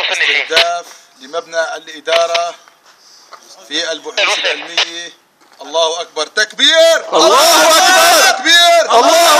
استهداف لمبنى الإدارة في البحوث العلمية. الله أكبر، تكبير! الله أكبر، تكبير! الله